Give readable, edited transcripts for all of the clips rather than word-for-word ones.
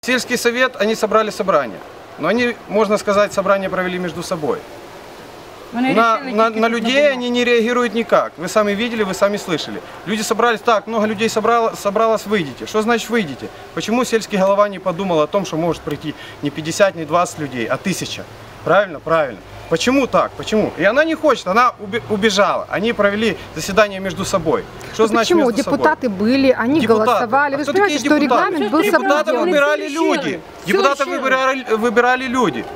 Сельский совет, они собрали собрание, но они, можно сказать, собрание провели между собой. На людей они не реагируют никак. Вы сами видели, вы сами слышали. Люди собрались, так, много людей собралось, выйдите. Что значит выйдите? Почему сельский голова не подумал о том, что может прийти не 50, не 20 людей, а 1000? Правильно? Правильно. Почему так? Почему? И она не хочет, она убежала. Они провели заседание между собой. Что значит почему? Между депутаты собой? были, они Депутаты. голосовали. Вы же понимаете, что регламент был соблюден. Депутаты выбирали люди. Депутаты выбирали люди.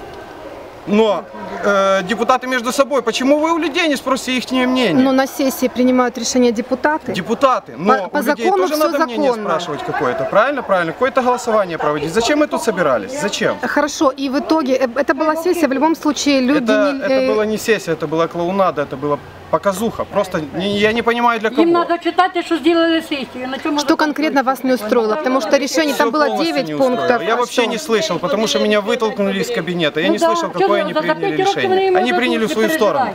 Но депутаты между собой, почему вы у людей не спросите их мнение? Но на сессии принимают решения депутаты. Депутаты, но по у людей закону тоже надо мнение спрашивать какое-то, правильно? Правильно, какое-то голосование проводить. Зачем мы тут собирались? Зачем? Хорошо, и в итоге, это была сессия, в любом случае люди... Это была не сессия, это была клоунада, это была показуха. Просто я не понимаю, для кого. Им надо читать, что сделали сессию. Что конкретно вас не устроило? Потому что решение, там было 9 пунктов. Я вообще не слышал, потому что меня вытолкнули из кабинета. Я не слышал, какое они приняли решение. Они приняли в свою сторону.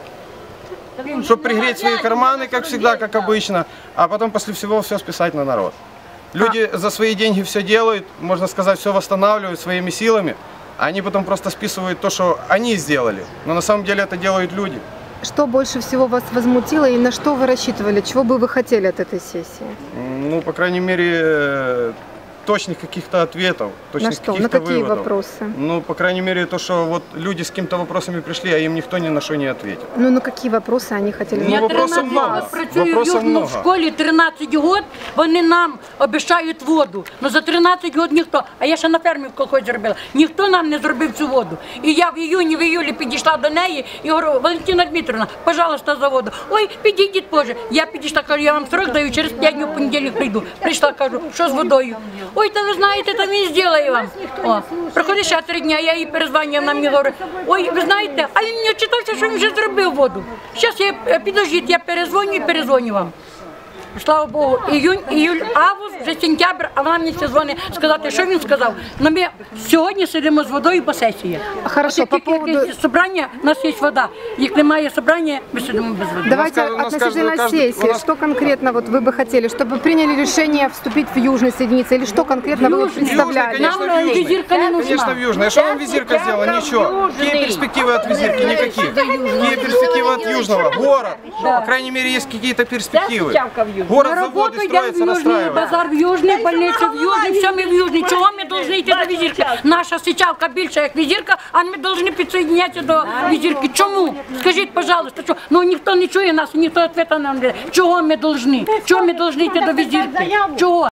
Чтобы пригреть свои карманы, как всегда, как обычно, а потом после всего все списать на народ. Люди за свои деньги все делают, можно сказать, все восстанавливают своими силами, а они потом просто списывают то, что они сделали. Но на самом деле это делают люди. Что больше всего вас возмутило и на что вы рассчитывали? Чего бы вы хотели от этой сессии? Ну, по крайней мере, точных каких-то ответов, точных на что? каких-то На какие выводов. вопросы? Ну, по крайней мере, то, что вот люди с какими-то вопросами пришли, а им никто ни на что не ответил. Ну, на какие вопросы они хотели? Ну, вопросов много. Вопросов много. В школі 13 років, вони нам обіцяють воду. Ну за 13 років ніхто, а я ще на фермі в колхозі робила, ніхто нам не зробив цю воду. І я в іюлі підійшла до неї і говорю: Валентина Дмитровна, пожалуйста, за воду. Ой, підійдіть позже. Я підійшла, кажу, я вам срок даю, через 5 днів в понеділок прийду. Прийшла, кажу, що з водою? Ой, та ви знаєте, та він зробить вам. О, проходить ще 3 дні, я їй перезвоню, вона мені говорить: ой, ви знаєте, а він мені читався, що він вже зробив воду. Зараз я, підождіть, я перезвоню вам. Слава Богу, іюль, август, вже сентябрь, а вона мені ще дзвонить сказати, що він сказав. Но ми сьогодні сидимо з водою по сесії. Хорошо, по поводу... Собрання, у нас є вода. Як немає собрання, ми сидимо без води. Давайте относительно сессии, что конкретно вот вы бы хотели, чтобы приняли решение вступить в южные соединицы, или что конкретно вы представляли? Нам визирка не нужна. Конечно, в Южной. Что вам визирка сделала? Ничего. Какие перспективы от визирки? Никаких. Какие перспективы от Южного? Город. По крайней мере, есть какие-то перспективы. Город, заводы строятся, расстраиваются. Базар в Южний, больниця в Южний, все ми в Южний. Чого ми повинні йти до візирки? Наша Сичавка більша, як візирка, а ми повинні підсоєднятися до візирки. Чому? Скажіть, пожалуйста, що? Ну ніхто не чує нас, ніхто відповідає нам. Чого ми повинні? Чого ми повинні йти до візирки? Чого?